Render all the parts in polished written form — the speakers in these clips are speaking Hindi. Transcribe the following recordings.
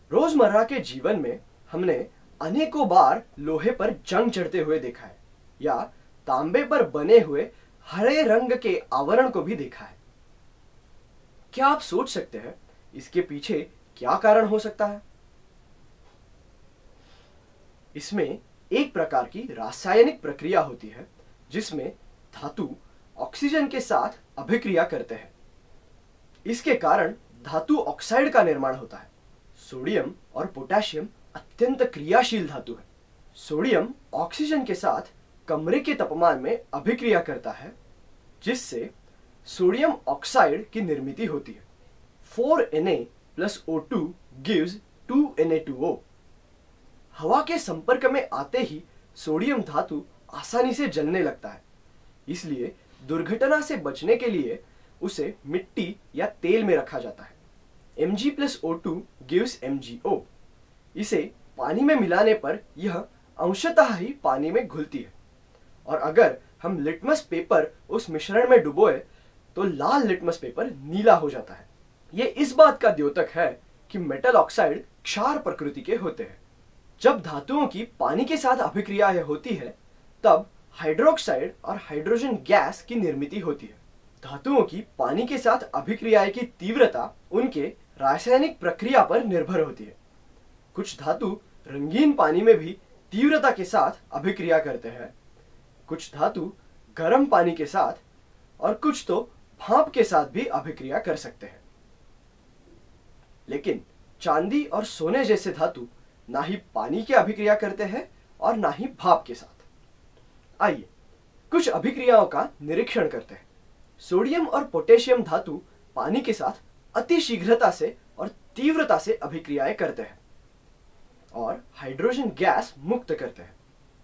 रोजमर्रा के जीवन में हमने अनेकों बार लोहे पर जंग चढ़ते हुए देखा है या तांबे पर बने हुए हरे रंग के आवरण को भी देखा है। क्या आप सोच सकते हैं इसके पीछे क्या कारण हो सकता है? इसमें एक प्रकार की रासायनिक प्रक्रिया होती है जिसमें धातु ऑक्सीजन के साथ अभिक्रिया करते हैं। इसके कारण धातु ऑक्साइड का निर्माण होता है। सोडियम और पोटेशियम अत्यंत क्रियाशील धातु है। सोडियम ऑक्सीजन के साथ कमरे के तापमान में अभिक्रिया करता है जिससे सोडियम ऑक्साइड की निर्मित होती है। 4Na plus O2 gives 2Na2O। हवा के संपर्क में आते ही सोडियम धातु आसानी से जलने लगता है, इसलिए दुर्घटना से बचने के लिए उसे मिट्टी या तेल में रखा जाता है। Mg plus O2 gives MgO। इसे पानी में मिलाने पर यह अंशतः ही पानी में घुलती है और अगर हम लिटमस पेपर उस मिश्रण में डुबोए तो लाल लिटमस पेपर नीला हो जाता है। ये इस बात का द्योतक है कि मेटल ऑक्साइड क्षार प्रकृति के होते हैं। जब धातुओं की पानी के साथ अभिक्रिया होती है तब हाइड्रोक्साइड और हाइड्रोजन गैस की निर्मित होती है। धातुओं की पानी के साथ अभिक्रिया की तीव्रता उनके रासायनिक प्रक्रिया पर निर्भर होती है। कुछ धातु रंगीन पानी में भी तीव्रता के साथ अभिक्रिया करते हैं, कुछ धातु गर्म पानी के साथ और कुछ तो भाप के साथ भी अभिक्रिया कर सकते हैं। लेकिन चांदी और सोने जैसे धातु ना ही पानी की अभिक्रिया करते हैं और ना ही भाप के साथ। आइए कुछ अभिक्रियाओं का निरीक्षण करते हैं। सोडियम और पोटेशियम धातु पानी के साथ अति शीघ्रता से और तीव्रता से अभिक्रियाएं करते हैं और हाइड्रोजन गैस मुक्त करते हैं।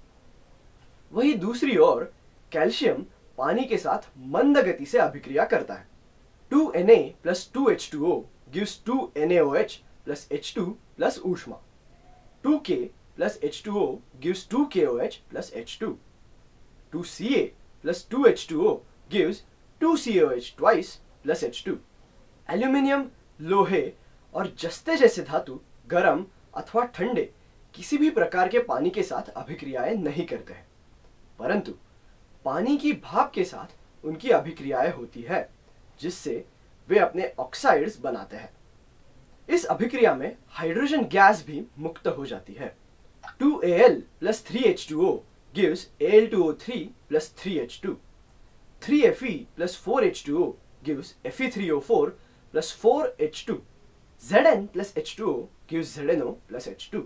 वही दूसरी ओर कैल्शियम पानी के साथ मंद गति से अभिक्रिया करता है। 2Na plus 2H2O gives 2NaOH plus H2 plus ऊष्मा। 2K plus H2O gives 2KOH plus H2। 2Ca plus 2H2O gives 2COH twice plus H2। Aluminium, लोहे और जस्ते जैसे धातु गर्म अथवा ठंडे किसी भी प्रकार के पानी के साथ अभिक्रियाएं नहीं करते हैं, परंतु पानी की भाप के साथ उनकी अभिक्रियाएं होती है जिससे वे अपने ऑक्साइड्स बनाते हैं। इस अभिक्रिया में हाइड्रोजन गैस भी मुक्त हो जाती है। 2Al plus 3H2O gives Al2O3 plus 3H2। 3Fe plus 4H2O gives Fe3O4 plus 4H2। Zn plus H2O gives ZnO plus H2।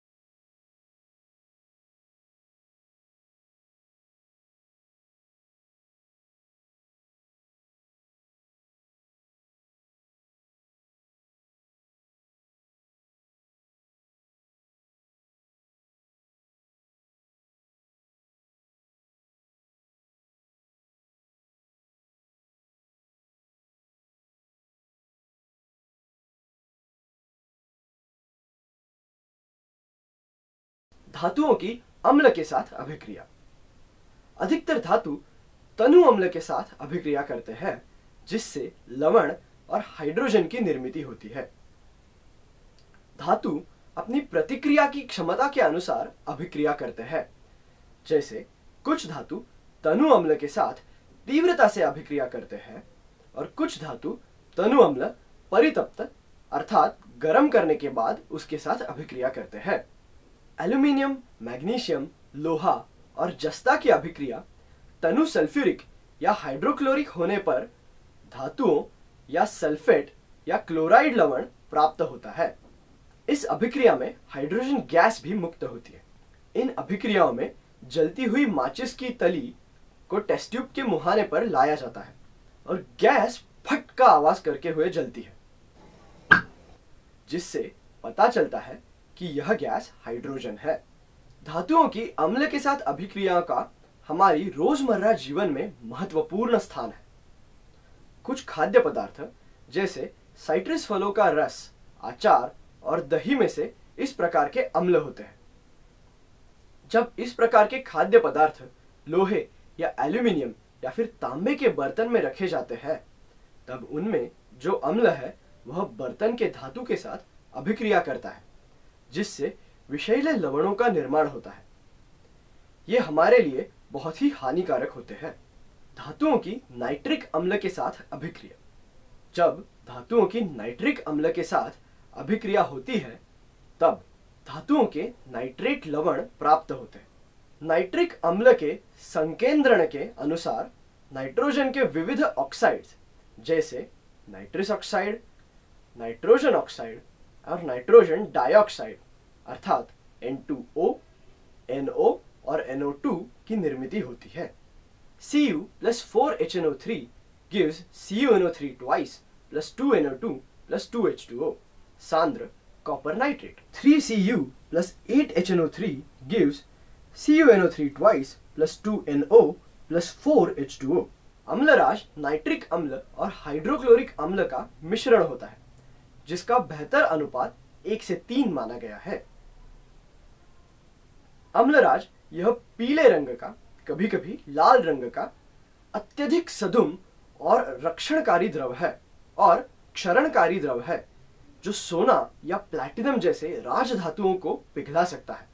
धातुओं की अम्ल के साथ अभिक्रिया। अधिकतर धातु तनु अम्ल के साथ अभिक्रिया करते हैं जिससे लवण और हाइड्रोजन की निर्मित होती है। धातु अपनी प्रतिक्रिया की क्षमता के अनुसार अभिक्रिया करते हैं। जैसे कुछ धातु तनु अम्ल के साथ तीव्रता से अभिक्रिया करते हैं और कुछ धातु तनु अम्ल परितप्त अर्थात गर्म करने के बाद उसके साथ अभिक्रिया करते हैं। एल्यूमिनियम, मैग्नीशियम, लोहा और जस्ता की अभिक्रिया तनु सल्फ्यूरिक या हाइड्रोक्लोरिक होने पर धातुओं या सल्फेट या क्लोराइड लवण प्राप्त होता है। इस अभिक्रिया में हाइड्रोजन गैस भी मुक्त होती है। इन अभिक्रियाओं में जलती हुई माचिस की तली को टेस्ट ट्यूब के मुहाने पर लाया जाता है और गैस फट का आवाज करके हुए जलती है जिससे पता चलता है कि यह गैस हाइड्रोजन है। धातुओं की अम्ल के साथ अभिक्रिया का हमारी रोजमर्रा जीवन में महत्वपूर्ण स्थान है। कुछ खाद्य पदार्थ जैसे साइट्रस फलों का रस, अचार और दही में से इस प्रकार के अम्ल होते हैं। जब इस प्रकार के खाद्य पदार्थ लोहे या एल्यूमिनियम या फिर तांबे के बर्तन में रखे जाते हैं तब उनमें जो अम्ल है वह बर्तन के धातु के साथ अभिक्रिया करता है, जिससे विषैले लवणों का निर्माण होता है। ये हमारे लिए बहुत ही हानिकारक होते हैं। धातुओं की नाइट्रिक अम्ल के साथ अभिक्रिया। जब धातुओं की नाइट्रिक अम्ल के साथ अभिक्रिया होती है, तब धातुओं के नाइट्रेट लवण प्राप्त होते हैं। नाइट्रिक अम्ल के संकेंद्रण के अनुसार नाइट्रोजन के विविध ऑक्साइड्स जैसे नाइट्रस ऑक्साइड, नाइट्रोजन ऑक्साइड और नाइट्रोजन डाइऑक्साइड अर्थात N2O, NO और NO2 की निर्मित होती है। Cu plus 4HNO3 gives CuNO3 twice plus 2NO2 plus 2H2O. सांद्र copper nitrate. 3Cu plus 8HNO3 gives CuNO3 twice plus 2NO plus 4H2O. अम्लराज नाइट्रिक अम्ल और हाइड्रोक्लोरिक अम्ल का मिश्रण होता है, जिसका बेहतर अनुपात 1:3 माना गया है। अम्लराज यह पीले रंग का, कभी कभी लाल रंग का अत्यधिक सधुम और रक्षणकारी द्रव है और क्षरणकारी द्रव है, जो सोना या प्लैटिनम जैसे राज धातुओं को पिघला सकता है।